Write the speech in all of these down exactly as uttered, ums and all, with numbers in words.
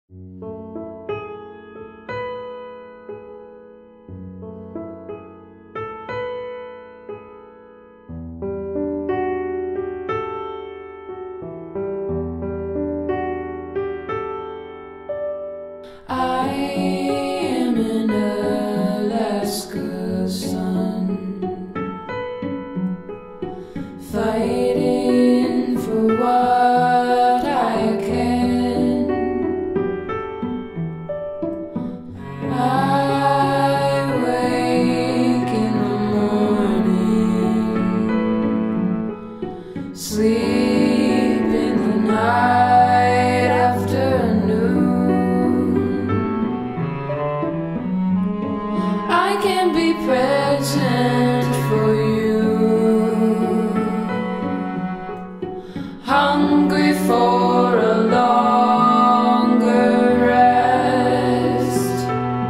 I am in Alaska sun, fighting for what I can. I wake in the morning, sleep in the night afternoon. I can be present for you, hungry for a longer rest.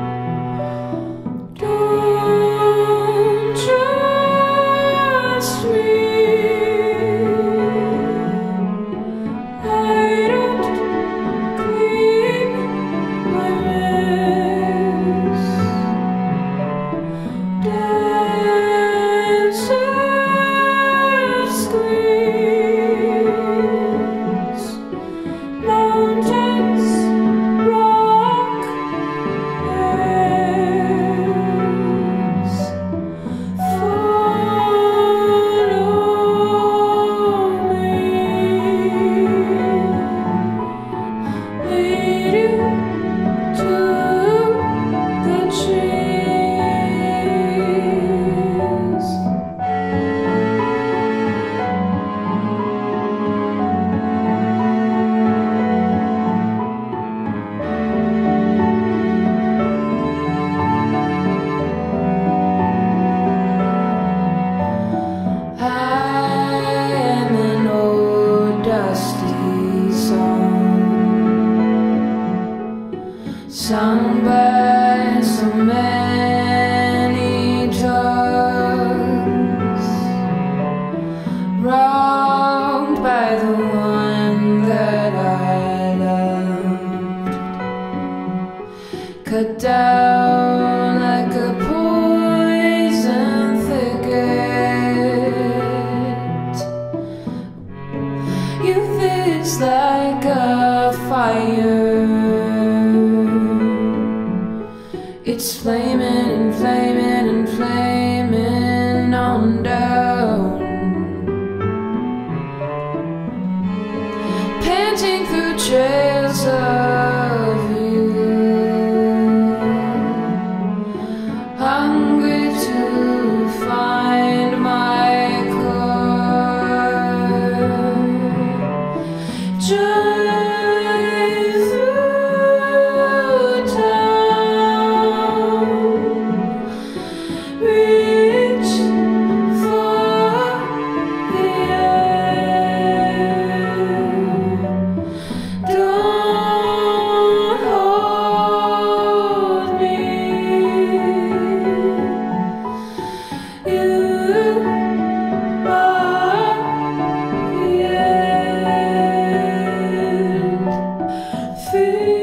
Don't trust me, I don't clean my mess. Dancers squeeze, mountains rock waves. Follow me, lead you to the trees. I am an old dusty song, sung by so many tongues, wronged by the one that I loved, cut down like a poison thicket. Youth is like a fire, it's flaming and flaming and flaming on down, panting through trails of you, hungry to find my core. Drive through town, reach for the air. Don't hold me, you are the end. Feel